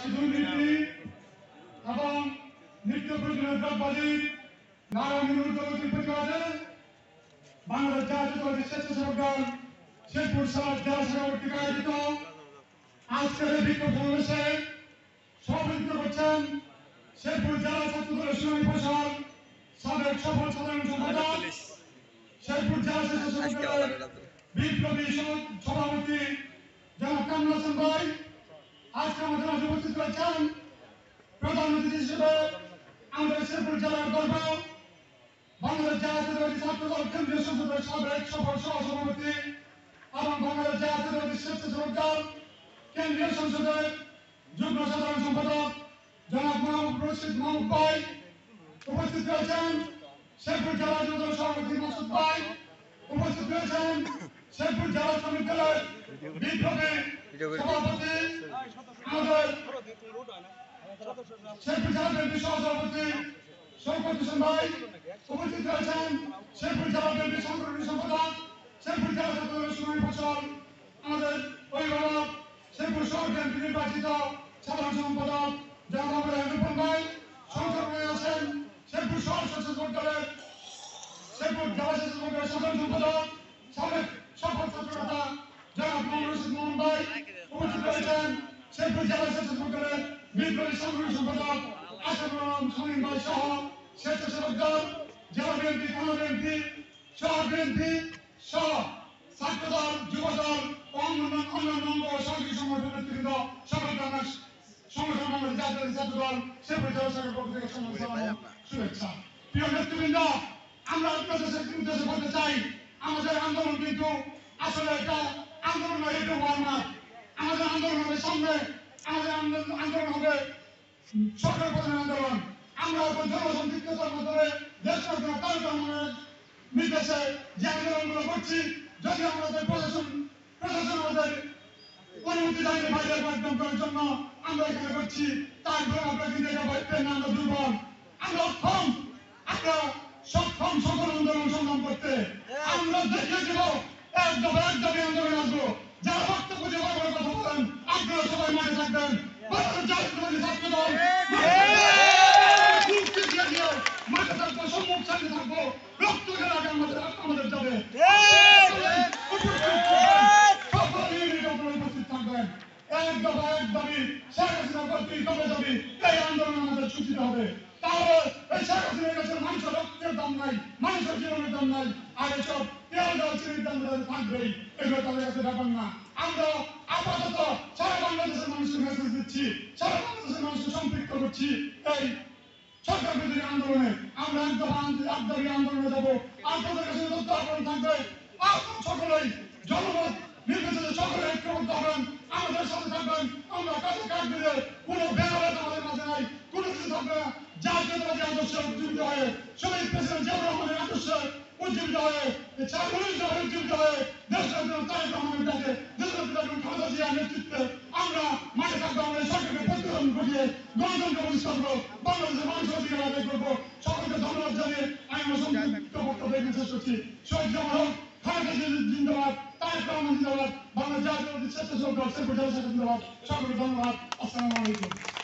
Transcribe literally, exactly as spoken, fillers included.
আজকে দুর্নীতি এবং নিত্য প্রয়োজনীয় দ্রব্যাদি নারায়ণ উদ্যোগের প্রতিবাদে বাংলাদেশ জাতীয়তাবাদী স্বেচ্ছাসেবক দল শেরপুর সাত জেলা শাখা কর্তৃক আয়োজিত আজকের এই বিক্ষোভ সমাবেশে সভাপতিত্ব করছেন শেরপুর জেলা ছাত্র দলের শুনানি পরিষদ সাবেক সফল সাধারণ সম্পাদক শেরপুর জেলা স্বেচ্ছাসেবক দলের বিপ্লবী সভাপতি জনাব কামরুল হাসান ভাই। আজকে আমাদের মাঝে উপস্থিত রয়েছেন প্রধান অতিথি হিসেবে আমাদের শেরপুর জেলার গর্ব বাংলাদেশ জাতীয়তাবাদী ছাত্র দল কেন্দ্রীয় সংসদের সাবেক সফল সহসভাপতি এবং বাংলাদেশ জাতীয়তাবাদী স্বেচ্ছাসেবক দল কেন্দ্রীয় সংসদের যুগ্ম সাধারণ সম্পাদক জনাব মাহবুব রশিদ মাহবুব ভাই। উপস্থিত রয়েছেন শেরপুর জেলা যুব সভাপতি মাসুদ ভাই। উপস্থিত রয়েছেন শেরপুর জেলা শ্রমিক দলের বিপ্লবী সভাপতি আমাদের শেরপুর জেলা বিএনপি সহসভাপতি শওকত হোসেন ভাই। উপস্থিত রয়েছেন শেরপুর জেলা বিএনপি সাংগঠনিক সম্পাদক শেরপুর জেলা ছাত্র দলের শুনানি পরিষদ আমাদের অভিভাবক শেরপুর শহর বিএনপি নির্বাচিত সাধারণ সম্পাদক জনাব রূপন ভাই। সংসদে আছেন শেরপুর শহর স্বেচ্ছাসেবক দলের শেরপুর জেলা স্বেচ্ছাসেবক দলের সাধারণ সম্পাদক সাবেক সফল ছাত্রনেতা জনাব মাহবুব রশিদ মাহমুদ ভাই। উপস্থিত রয়েছেন শেরপুর জেলা স্বেচ্ছাসেবক দলের বিপ্লবী সাংগঠনিক সম্পাদক আশরাফুল আলম শামীম ভাই সহ স্বেচ্ছাসেবক দল জেলা বিএনপি থানা বিএনপি শহর বিএনপি সহ ছাত্র দল যুব দল ও অন্যান্য অন্যান্য অঙ্গ সাংস্কৃতিক সংগঠনের নেতৃবৃন্দ সকলকে আমার সংগঠন বাংলাদেশ জাতীয়তাবাদী ছাত্র দল শেরপুর জেলা শাখার পক্ষ থেকে শুভেচ্ছা। প্রিয় নেতৃবৃন্দ, আমরা আপনাদের উদ্দেশ্যে বলতে চাই আমাদের আন্দোলন কিন্তু আসলে এটা আন্দোলন নয়, এটা ওয়ার্মার। আমাদের আন্দোলন হবে সামনে, আমাদের আন্দোলন হবে সরকার প্রধান আন্দোলন। আমরা এখন জনসম্পৃক্ততার মাধ্যমে দেশ সরকার কার্যক্রমের নির্দেশে যে আন্দোলনগুলো করছি, যদি আমাদের প্রশাসন প্রশাসন আমাদের অনুমতি দেয়নি বাইরে মাধ্যম করার জন্য আমরা এখানে করছি, তারপরে আমরা কিন্তু এটা ভাববেন না আমরা দুর্বল, আমরা অক্ষম, আমরা সক্ষম সকল আন্দোলন সংগ্রাম করতে। আমরা দেখিয়ে দেব এক দফা এক দাবি আন্দোলন আসবো। যারা বক্তব্য দিয়ে বড় বড় কথা বলেন আপনারা সবাই মাঠে থাকবেন। বাংলাদেশ জাতীয়তাবাদী ছাত্র দল মাঠে থাকবো, সম্মুখ সামনে থাকবো, রক্ত গেলে আগে আমাদের আমাদের যাবে। উপস্থিত থাকবেন। এক দফা এক দাবি শেখ হাসিনা কর্তৃক কবে যাবি এই আন্দোলন আমাদের সূচিত হবে। তাহলে এই শেখ হাসিনার কাছে মানুষের রক্তের দাম নাই, মানুষের জীবনের দাম নাই, আর এসব তেল ডাল চিনির দাম থাকবেই, এগুলো তাদের কাছে ব্যাপার না। আমরা আপাতত সারা বাংলাদেশের মানুষকে মেসেজ দিচ্ছি, সারা বাংলাদেশের মানুষকে সম্পৃক্ত করছি এই সরকার বিরোধী আন্দোলনে। আমরা এক দফা এক দাবি আন্দোলনে যাবো। আপনাদের কাছে তথ্য আহ্বান থাকবে, আপনার সকলেই জনমত নির্বাচনে সকলে ঐক্যবদ্ধ হবেন, আমাদের সাথে থাকবেন। আমরা কাছে কাজ দিলে কোনো ভেদাভেদ আমাদের মাঝে নাই, কোনো কিছু থাকবে না। জাতীয়তাবাদী আদর্শে উজ্জীবিত হয়ে শহীদ প্রেসিডেন্ট জিয়াউর রহমানের আদর্শে উজ্জীবিত হয়ে উজ্জীবিত হয়ে দেশের জন্য তারেক রহমানের ডাকে দেশের পিতাকে খালেদা জিয়ার নেতৃত্বে আমরা মাঠে থাকবো। আমরা সরকারকে প্রতিরোধ ঘটিয়ে গণতন্ত্র প্রতিষ্ঠা করবো, বাংলাদেশের মানুষের অধিকার আদায় করবো। সকলকে ধন্যবাদ জানিয়ে আমি আমার সংক্ষিপ্ত বক্তব্য এখানে শেষ করছি। শহীদ জামাল হক, খালেদা জিয়া জিন্দাবাদ, তারেক রহমান জিন্দাবাদ, বাংলাদেশ জাতীয়তাবাদী স্বেচ্ছাসেবক দল শেরপুর জেলা শাখা জিন্দাবাদ। সকলকে ধন্যবাদ। আসসালামু আলাইকুম।